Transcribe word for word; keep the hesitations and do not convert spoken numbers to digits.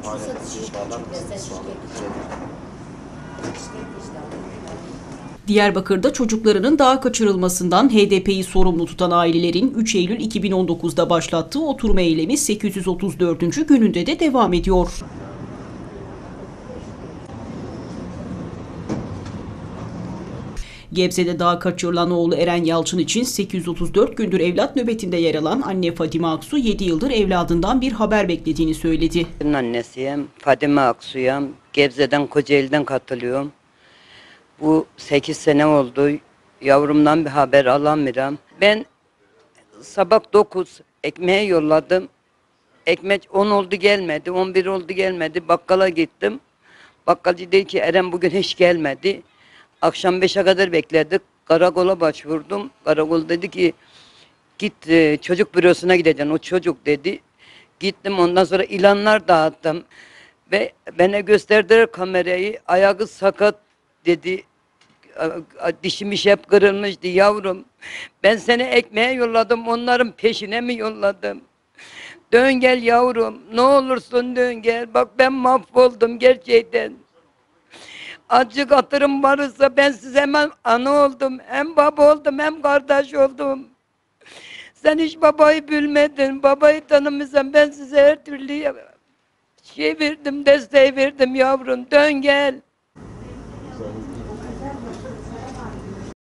Diyarbakır'da çocuklarının dağa kaçırılmasından H D P'yi sorumlu tutan ailelerin üç Eylül iki bin on dokuz'da başlattığı oturma eylemi sekiz yüz otuz dördüncü gününde de devam ediyor. Gebze'de dağa kaçırılan oğlu Eren Yalçın için sekiz yüz otuz dört gündür evlat nöbetinde yer alan anne Fadime Aksu yedi yıldır evladından bir haber beklediğini söyledi. Ben annesiyim, Fadime Aksu'yum. Gebze'den, Kocaeli'den katılıyorum. Bu sekiz sene oldu. Yavrumdan bir haber alamıyorum. Ben sabah dokuz ekmeğe yolladım. Ekmek on oldu gelmedi, on bir oldu gelmedi. Bakkala gittim. Bakkalcı dedi ki Eren bugün hiç gelmedi. Akşam beşe kadar bekledik. Karakola başvurdum. Karakol dedi ki git çocuk bürosuna gideceksin. O çocuk dedi. Gittim, ondan sonra ilanlar dağıttım. Ve bana gösterdiler kamerayı. Ayağı sakat dedi. Dişimiş hep kırılmıştı yavrum. Ben seni ekmeğe yolladım. Onların peşine mi yolladım? Dön gel yavrum. Ne olursun dön gel. Bak ben mahvoldum gerçekten. Azıcık hatırım varsa ben size hemen ana oldum. Hem baba oldum hem kardeş oldum. Sen hiç babayı bilmedin. Babayı tanımıyorsan ben size her türlü şey verdim, desteği verdim yavrum. Dön gel.